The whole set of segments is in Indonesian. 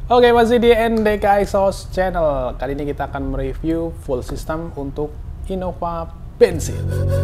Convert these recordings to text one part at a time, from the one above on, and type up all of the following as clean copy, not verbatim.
Oke, masih di NDK Exhaust Channel. Kali ini kita akan mereview full system untuk Innova bensin.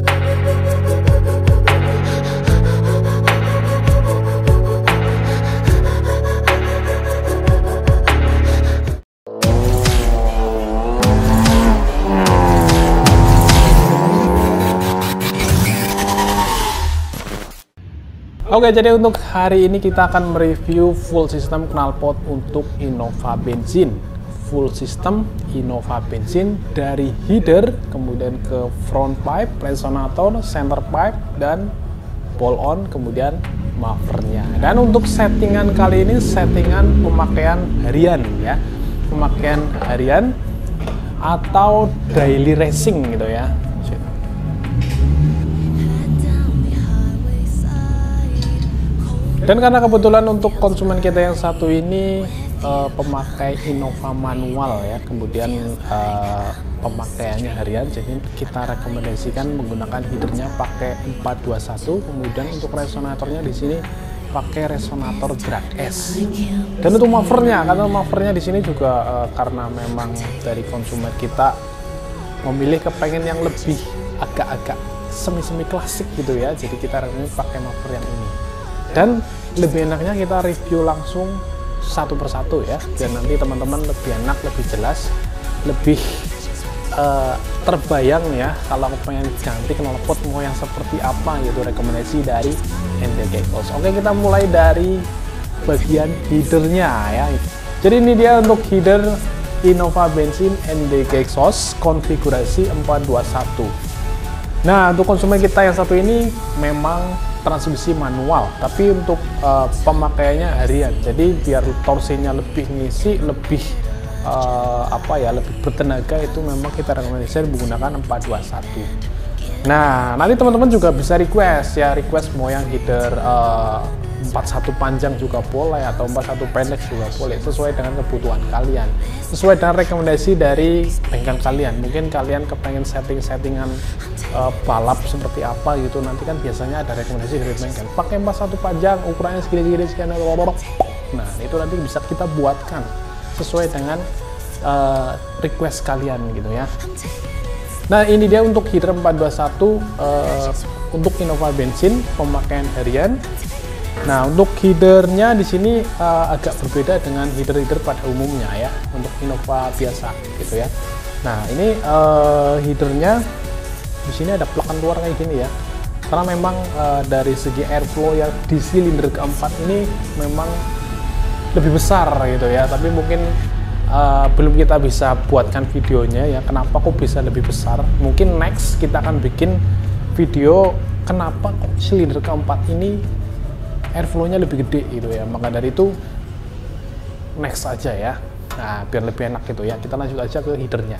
Oke, jadi untuk hari ini kita akan mereview full system knalpot untuk Innova bensin. Full system Innova bensin dari header, kemudian ke front pipe, resonator, center pipe, dan pull on, kemudian muffernya. Dan untuk settingan kali ini settingan pemakaian harian ya, pemakaian harian atau daily racing gitu ya. Dan karena kebetulan untuk konsumen kita yang satu ini pemakai Innova manual ya, kemudian pemakaiannya harian, jadi kita rekomendasikan menggunakan headernya pakai 421, kemudian untuk resonatornya di sini pakai resonator grad S. Dan untuk muffernya, karena muffernya di sini juga karena memang dari konsumen kita memilih kepengen yang lebih agak-agak semi-semi klasik gitu ya, jadi kita rekomendasi pakai muffer yang ini. Dan lebih enaknya kita review langsung satu persatu ya, biar nanti teman-teman lebih enak, lebih jelas, lebih terbayang ya kalau aku pengen ganti knalpot mau yang seperti apa gitu, rekomendasi dari NDK Exhaust. Oke, kita mulai dari bagian headernya ya. Jadi ini dia untuk header Innova bensin NDK Exhaust konfigurasi 421. Nah, untuk konsumen kita yang satu ini memang transmisi manual, tapi untuk pemakaiannya harian. Jadi biar torsinya lebih ngisi, lebih lebih bertenaga, itu memang kita rekomendasikan menggunakan 421. Nah, nanti teman-teman juga bisa request ya, request mau yang header 41 panjang juga boleh atau 41 pendek juga boleh, sesuai dengan kebutuhan kalian, sesuai dengan rekomendasi dari bengkel kalian. Mungkin kalian kepengen settingan balap seperti apa gitu, nanti kan biasanya ada rekomendasi dari bengkel pakai 41 panjang ukurannya segini sekian. Nah, itu nanti bisa kita buatkan sesuai dengan request kalian gitu ya. Nah, ini dia untuk header 421 untuk Innova bensin pemakaian harian. Nah, untuk headernya di sini agak berbeda dengan header-header pada umumnya ya, untuk Innova biasa gitu ya. Nah, ini headernya di sini ada plug keluar kayak gini ya, karena memang dari segi airflow yang di silinder keempat ini memang lebih besar gitu ya, tapi mungkin belum kita bisa buatkan videonya ya, kenapa kok bisa lebih besar. Mungkin next kita akan bikin video kenapa kok silinder keempat ini airflow-nya lebih gede gitu ya, maka dari itu next aja ya. Nah, biar lebih enak gitu ya, kita lanjut aja ke headernya.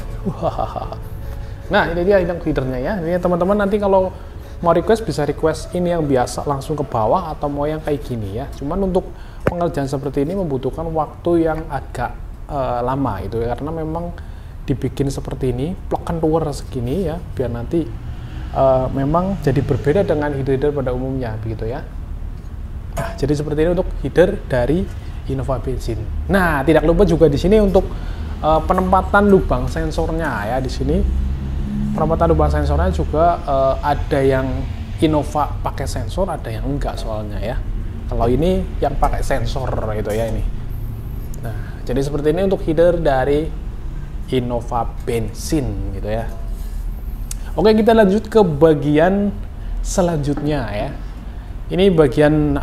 Nah, ini dia yang headernya ya. Ini teman-teman nanti kalau mau request bisa request ini yang biasa langsung ke bawah atau mau yang kayak gini ya. Cuman untuk pengerjaan seperti ini membutuhkan waktu yang agak lama itu ya, karena memang dibikin seperti ini, plug and tower segini ya, biar nanti memang jadi berbeda dengan header-header pada umumnya begitu ya. Nah, jadi seperti ini untuk header dari Innova bensin. Nah, tidak lupa juga di sini untuk penempatan lubang sensornya ya. Di sini penempatan lubang sensornya juga ada yang Innova pakai sensor, ada yang enggak soalnya ya. Kalau ini yang pakai sensor gitu ya ini. Nah, jadi seperti ini untuk header dari Innova bensin gitu ya. Oke, kita lanjut ke bagian selanjutnya ya. Ini bagian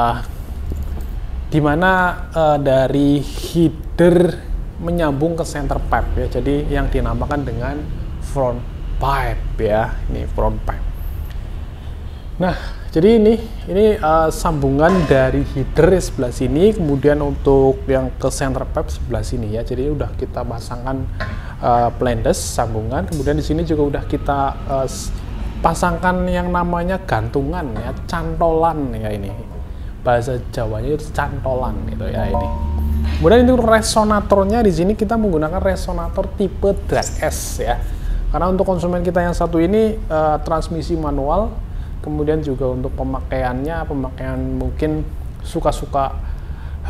dimana dari header menyambung ke center pipe ya, jadi yang dinamakan dengan front pipe ya, ini front pipe. Nah, jadi ini sambungan dari header sebelah sini, kemudian untuk yang ke center pipe sebelah sini ya. Jadi udah kita pasangkan plendes sambungan, kemudian di sini juga udah kita pasangkan yang namanya gantungan ya, cantolan ya, ini bahasa Jawanya itu cantolan gitu ya ini. Kemudian untuk resonatornya di sini kita menggunakan resonator tipe drag S ya, karena untuk konsumen kita yang satu ini transmisi manual, kemudian juga untuk pemakaian mungkin suka-suka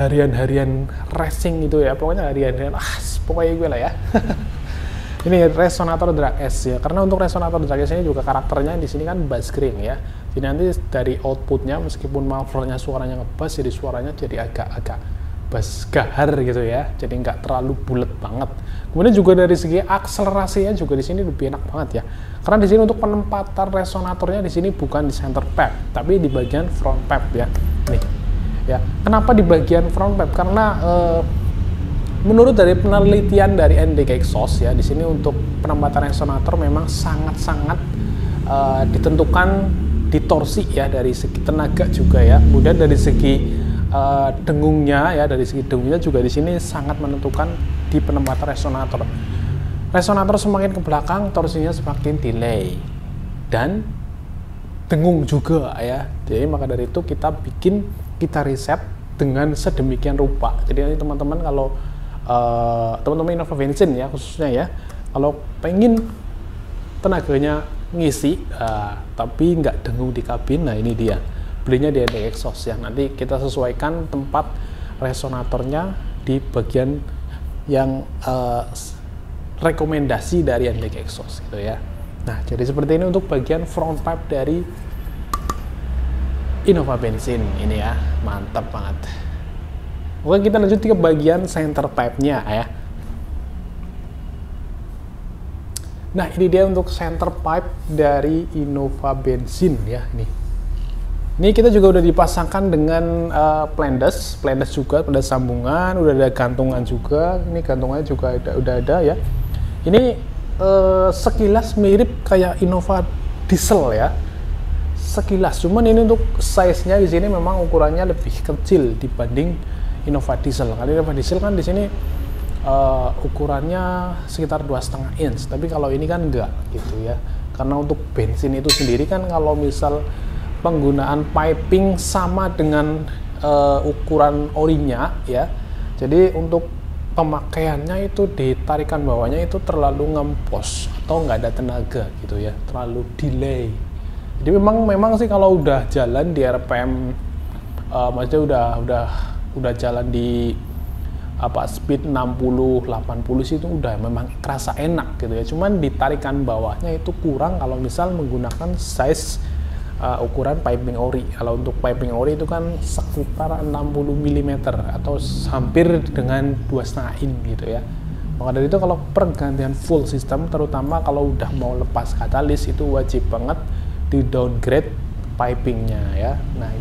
harian-harian racing gitu ya, pokoknya harian-harian pokoknya gue lah ya. Ini resonator drag S ya, karena untuk resonator drag S ini juga karakternya di sini kan bass green ya. Jadi nanti dari outputnya meskipun mufflernya suaranya ngebass, jadi suaranya jadi agak-agak bass gahar gitu ya, jadi nggak terlalu bulat banget. Kemudian juga dari segi akselerasinya juga di sini lebih enak banget ya, karena di sini untuk penempatan resonatornya di sini bukan di center pipe, tapi di bagian front pipe ya. Nih ya, kenapa di bagian front pipe? Karena menurut dari penelitian dari NDK Exhaust ya, di sini untuk penempatan resonator memang sangat-sangat ditentukan distorsi ya, dari segi tenaga juga ya. Kemudian dari segi dengungnya ya, dari segi dengungnya juga di sini sangat menentukan di penempatan resonator. Resonator semakin ke belakang, torsinya semakin delay dan dengung juga ya. Jadi maka dari itu kita reset dengan sedemikian rupa. Jadi nanti teman-teman kalau teman-teman Innova Bensin ya khususnya ya, kalau pengen tenaganya ngisi tapi nggak dengung di kabin, nah ini dia, belinya di NDK Exhaust ya. Nanti kita sesuaikan tempat resonatornya di bagian yang rekomendasi dari NDK Exhaust gitu ya. Nah jadi seperti ini untuk bagian front pipe dari Innova Bensin ini ya, mantap banget. Oke, kita lanjut ke bagian center pipe-nya ya. Nah, ini dia untuk center pipe dari Innova Bensin ya. Ini kita juga udah dipasangkan dengan plendes juga, plendes sambungan, udah ada gantungan juga. Ini gantungannya juga udah ada ya. Ini sekilas mirip kayak Innova diesel ya. Sekilas, cuman ini untuk size-nya di sini memang ukurannya lebih kecil dibanding Innova diesel. Karena Innova diesel kan di sini ukurannya sekitar 2,5 inch, tapi kalau ini kan enggak gitu ya. Karena untuk bensin itu sendiri kan kalau misal penggunaan piping sama dengan ukuran orinya ya. Jadi untuk pemakaiannya itu di tarikan bawahnya itu terlalu ngempos atau nggak ada tenaga gitu ya, terlalu delay. Jadi memang sih kalau udah jalan di RPM maksudnya udah jalan di speed 60 80 sih itu udah memang kerasa enak gitu ya. Cuman di tarikan bawahnya itu kurang kalau misal menggunakan size ukuran piping ori. Kalau untuk piping ori itu kan sekitar 60 mm atau hampir dengan 2,5 in gitu ya. Maka dari itu kalau pergantian full system, terutama kalau udah mau lepas katalis, itu wajib banget di downgrade pipingnya ya. Nah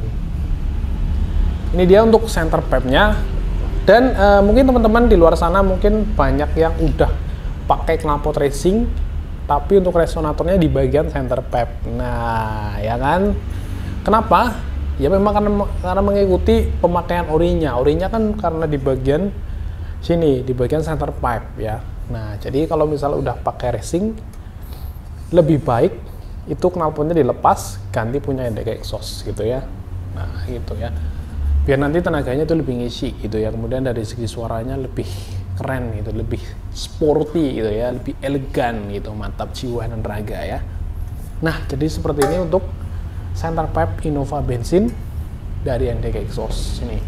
ini dia untuk center pipe-nya. Dan mungkin teman-teman di luar sana mungkin banyak yang udah pakai knalpot racing, tapi untuk resonatornya di bagian center pipe. Nah ya kan, kenapa? Ya memang karena mengikuti pemakaian orinya. Orinya kan karena di bagian sini, di bagian center pipe ya. Nah jadi kalau misal udah pakai racing, lebih baik itu knalpotnya dilepas, ganti punya NDK Exhaust gitu ya. Nah gitu ya, biar nanti tenaganya itu lebih ngisi gitu ya. Kemudian dari segi suaranya lebih keren gitu, lebih sporty gitu ya, lebih elegan gitu, mantap jiwa dan raga ya. Nah jadi seperti ini untuk center pipe Innova Bensin dari NDK Exhaust ini.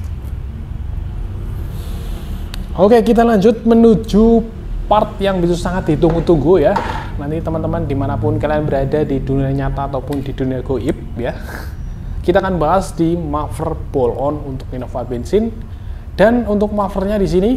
Oke, kita lanjut menuju part yang bisa sangat ditunggu-tunggu ya. Nanti teman-teman dimanapun kalian berada di dunia nyata ataupun di dunia goib ya, kita akan bahas di muffler bolt-on untuk Innova Bensin. Dan untuk mufflernya di sini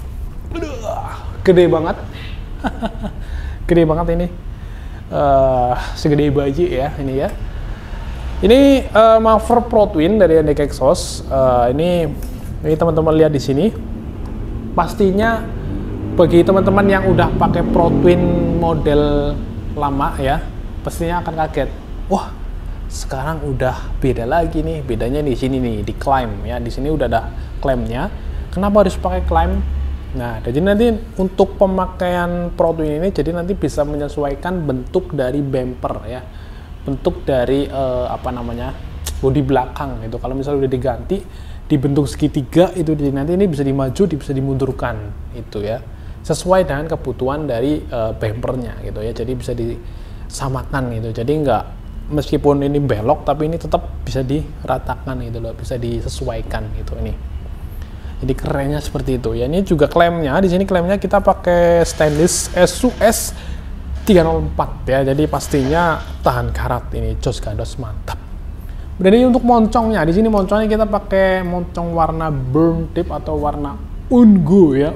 gede banget. Gede banget ini, segede baji ya ini ya. Ini muffler Pro Twin dari NDK Exhaust. Ini teman-teman lihat di sini. Pastinya bagi teman-teman yang udah pakai Pro Twin model lama ya, pastinya akan kaget. Wah, sekarang udah beda lagi nih. Bedanya di sini nih, di climb ya. Di sini udah ada clampnya. Kenapa harus pakai climb? Nah, jadi nanti untuk pemakaian Pro Twin ini, jadi nanti bisa menyesuaikan bentuk dari bumper ya, bentuk dari bodi belakang itu. Kalau misalnya udah diganti dibentuk segitiga itu, nanti ini bisa dimaju, bisa dimundurkan itu ya, sesuai dengan kebutuhan dari bumpernya gitu ya. Jadi bisa disamakan gitu. Jadi nggak, meskipun ini belok tapi ini tetap bisa diratakan gitu loh, bisa disesuaikan gitu ini. Jadi kerennya seperti itu ya. Ini juga klemnya, di sini klemnya kita pakai stainless SUS 304 ya. Jadi pastinya tahan karat, ini jos gandos mantap. Jadi untuk moncongnya, di sini moncongnya kita pakai moncong warna burn tip atau warna ungu ya,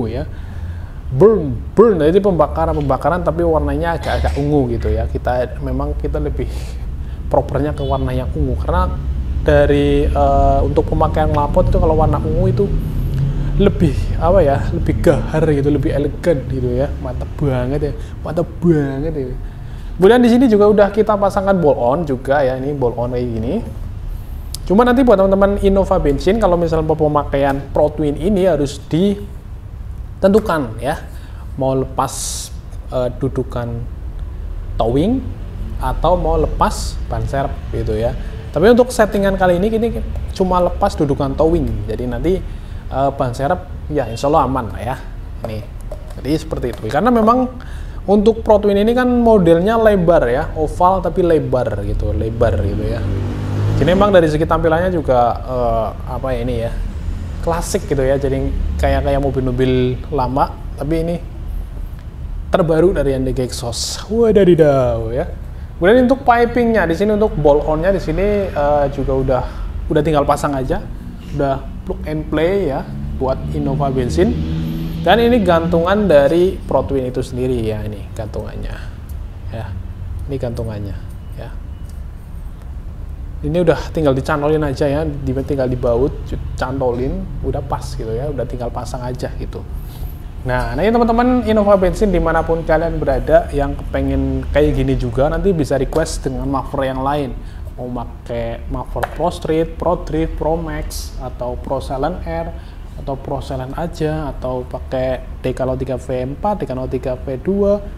burn jadi pembakaran tapi warnanya agak ungu gitu ya. Kita lebih propernya ke warna yang ungu karena dari untuk pemakaian knalpot itu kalau warna ungu itu lebih lebih gahar gitu, lebih elegan gitu ya, mantap banget ya. Kemudian di sini juga udah kita pasangkan ball on juga ya, ini ball on kayak gini. Cuma nanti buat teman-teman Innova bensin, kalau misalnya pemakaian Pro Twin ini harus ditentukan ya, mau lepas dudukan towing atau mau lepas ban serep gitu ya. Tapi untuk settingan kali ini cuma lepas dudukan towing, jadi nanti ban serep ya insya Allah aman lah ya. Nih, jadi seperti itu. Karena memang untuk Pro Twin ini kan modelnya lebar ya, oval tapi lebar gitu ya. Jadi memang dari segi tampilannya juga ini ya, klasik gitu ya. Jadi kayak mobil-mobil lama, tapi ini terbaru dari NDK Exhaust. Wadadidaw ya. Kemudian untuk pipingnya di sini, untuk ball onnya di sini juga udah tinggal pasang aja, udah plug and play ya buat Innova bensin. Dan ini gantungan dari Pro Twin itu sendiri ya, ini gantungannya ya, ini gantungannya ya. Ini udah tinggal dicanolin aja ya, tinggal dibaut, cantolin, udah pas gitu ya, udah tinggal pasang aja gitu. Nah ini teman-teman Innova bensin dimanapun kalian berada yang kepengen kayak gini juga, nanti bisa request dengan muffler yang lain. Mau pakai muffler Pro Street, Pro Drift, Pro Max, atau Pro Silent Air, atau Pro Silent aja, atau pakai DK03V4, DK03V2,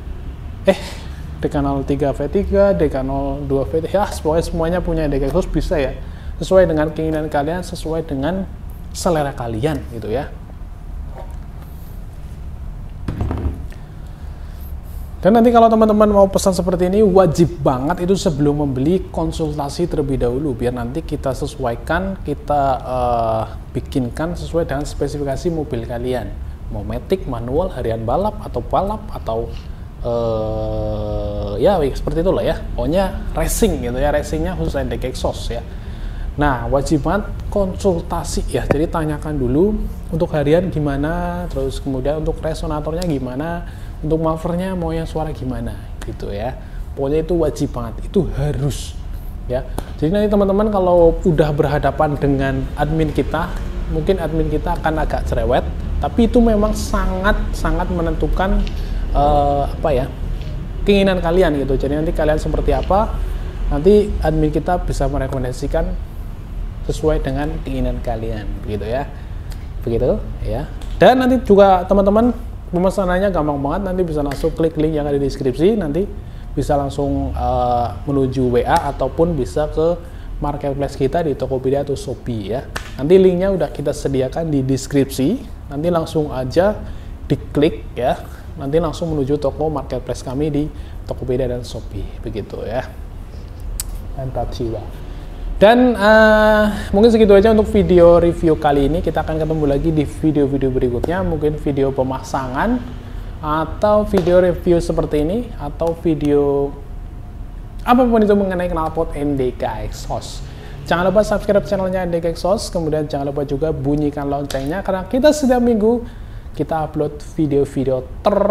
DK03V3, DK02V3, ya pokoknya semuanya punya NDK Exhaust bisa ya, sesuai dengan keinginan kalian, sesuai dengan selera kalian gitu ya. Dan nanti kalau teman-teman mau pesan seperti ini, wajib banget itu sebelum membeli konsultasi terlebih dahulu, biar nanti kita sesuaikan, kita bikinkan sesuai dengan spesifikasi mobil kalian. Mau matic, manual, harian balap, atau ya seperti itulah ya. Pokoknya racing gitu ya, racingnya khusus NDK Exhaust ya. Nah wajib banget konsultasi ya, jadi tanyakan dulu untuk harian gimana, terus kemudian untuk resonatornya gimana, untuk mufflernya mau yang suara gimana gitu ya. Pokoknya itu wajib banget, itu harus ya. Jadi nanti teman-teman kalau udah berhadapan dengan admin kita, mungkin admin kita akan agak cerewet, tapi itu memang sangat menentukan keinginan kalian gitu. Jadi nanti kalian seperti apa, nanti admin kita bisa merekomendasikan sesuai dengan keinginan kalian begitu ya. Dan nanti juga teman-teman pemesanannya gampang banget, nanti bisa langsung klik link yang ada di deskripsi, nanti bisa langsung menuju WA ataupun bisa ke marketplace kita di Tokopedia atau Shopee ya. Nanti linknya udah kita sediakan di deskripsi, nanti langsung aja diklik ya, nanti langsung menuju toko marketplace kami di Tokopedia dan Shopee begitu ya. Mantap jiwa. Dan mungkin segitu aja untuk video review kali ini. Kita akan ketemu lagi di video-video berikutnya, mungkin video pemasangan atau video review seperti ini, atau video apapun itu mengenai knalpot NDK Exhaust. Jangan lupa subscribe channelnya NDK Exhaust, kemudian jangan lupa juga bunyikan loncengnya, karena kita setiap minggu kita upload video-video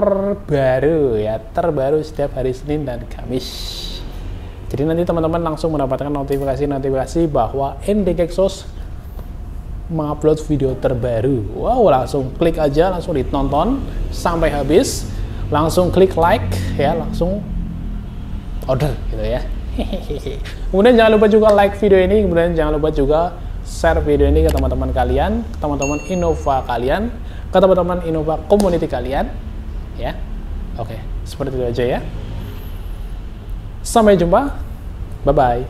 terbaru setiap hari Senin dan Kamis. Jadi nanti teman-teman langsung mendapatkan notifikasi bahwa NDK Exhaust mengupload video terbaru. Wow, langsung klik aja, langsung ditonton sampai habis, langsung klik like ya, langsung order gitu ya. Kemudian jangan lupa juga like video ini, kemudian jangan lupa juga share video ini ke teman-teman kalian, ke teman-teman Innova kalian, ke teman-teman Innova community kalian ya. Oke, seperti itu aja ya. Sampai jumpa, bye-bye.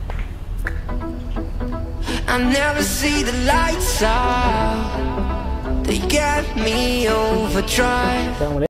I never see the lights out. They get me overdrive.